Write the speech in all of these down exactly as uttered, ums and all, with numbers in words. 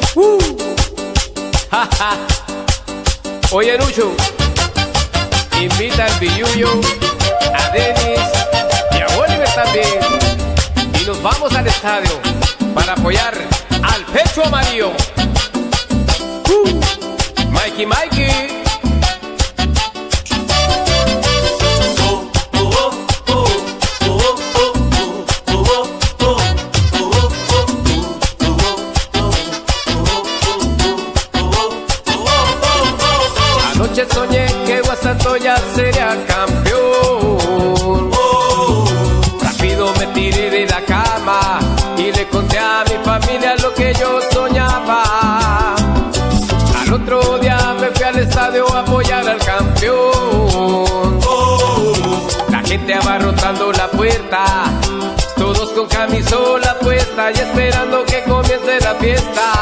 Uh. Ja, ja. Oye, Lucho, invita al Billuyo, a Denis y a Oliver también. Y nos vamos al estadio para apoyar al Pecho Amarillo. Uh. Mikey, Mikey. Anoche soñé que Guastatoya sería campeón. Oh. Rápido me tiré de la cama y le conté a mi familia lo que yo soñaba. Al otro día me fui al estadio a apoyar al campeón. Oh. La gente abarrotando la puerta, todos con camisola puesta y esperando que comience la fiesta.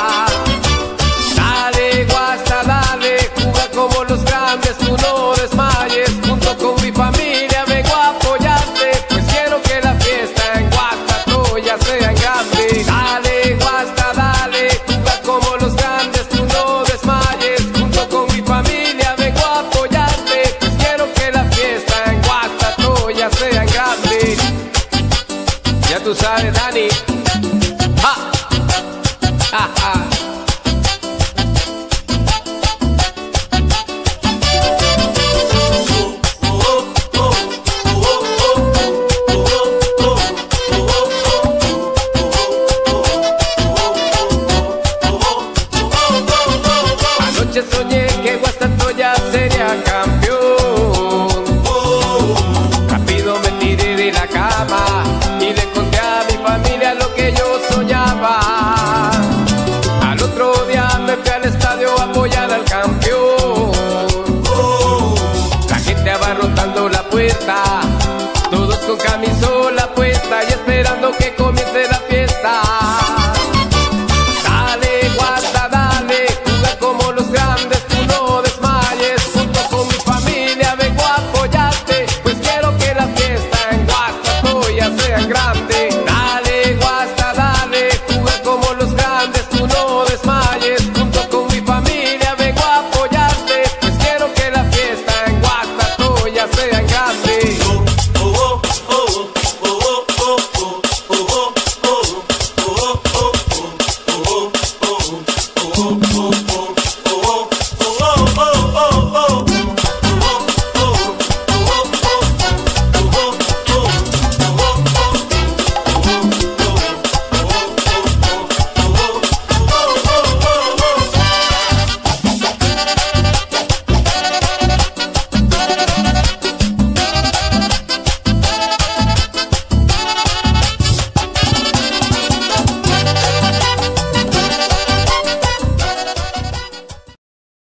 Dale, Guasta, dale, juega como los grandes, tú no desmayes. Junto con mi familia vengo a apoyarte, pues quiero que la fiesta en Guastatoya sea en grande. Dale, Guasta, dale, juega como los grandes, tú no desmayes. Junto con mi familia vengo a apoyarte, pues quiero que la fiesta en Guastatoya sea en grande. Ya tú sabes, Dani.